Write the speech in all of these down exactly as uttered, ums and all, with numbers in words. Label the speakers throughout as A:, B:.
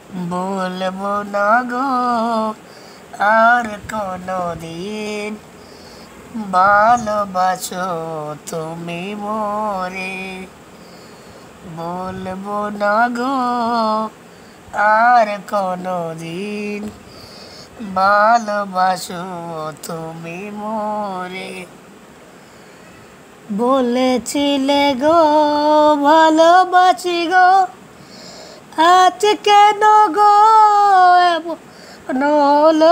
A: বলবো না গো আর কোনদিন ভালোবাসো তুমি মোরে। বলবো না গো আর কোনদিন ভালোবাসো তুমি মোরে। বলেছিলে গো ভালোবাসি গো, আজ কেন গো এমন হলো?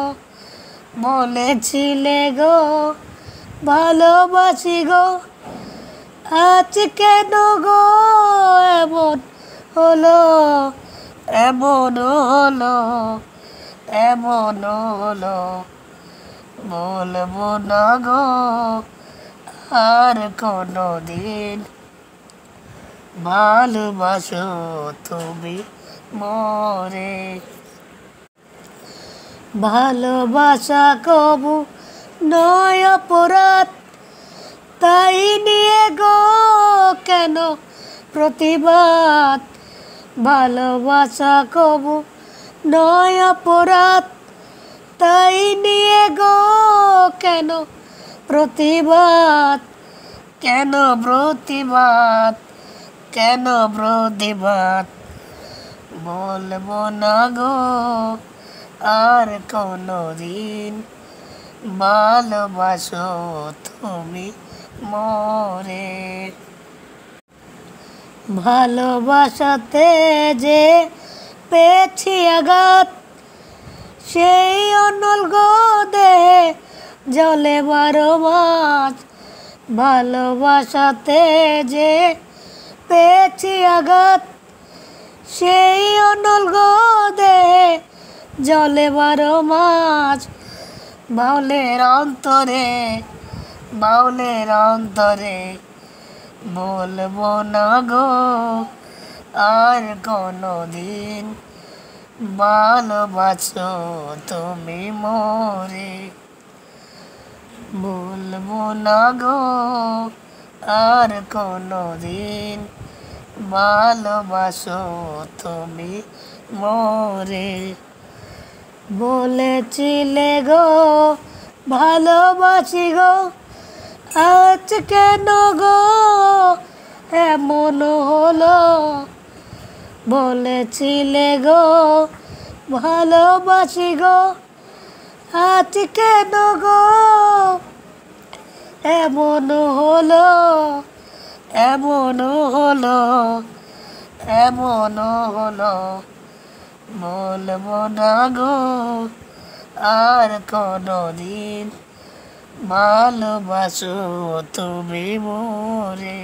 A: বলেছিলে গো ভালোবাসি গো, আজ কেন গো এমন হলো? এমন হলো, এমন হলো। বলবো না গো আর কোনদিন ভালোবাসো তুমি মোরে। ভালোবাসা কবু নয় অপরাধ, তাই নিয়ে গো কেন প্রতিবাদ? ভালোবাসা কবু নয় অপরাধ, তাই নিয়ে গো কেন প্রতিবাদ? কেন প্রতিবাদ, কেন প্রতিবাদ? বলবো না গো আর কোনদিন ভালোবাসো তুমি মোরে। ভালোবাসাতে যে পেয়েছি আঘাত, সেই অনল গো দেহে জলে বারো মাস। ভালোবাসাতে যে পেয়েছি আঘাত, সেই অনল গো দেহে জলে বারো মাস। বাউলের অন্তরে, বাউলের অন্তরে বলবো না গো আর কোনদিন ভালোবাসো তুমি মোরে। বলবো না গো আর কোনদিন ভালোবাসো তুমি মোরে। বলেছিলে গো ভালোবাসি গো, আজ কেন গো এমন হলো? বলেছিলে গো ভালোবাসি গো, আজ কেন গো এমন হলো? এমন হলো, এমন হলো। বলবো না গো আর কোনদিন ভালোবাসো তুমি মোরে।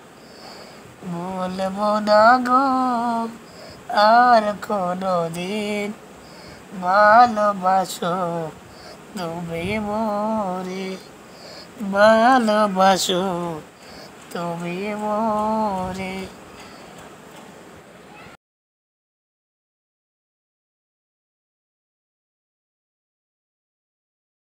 A: বলবো না গো আর কোনদিন ভালোবাসো তুমি মোরে। ভালোবাসো তুমি মোরে।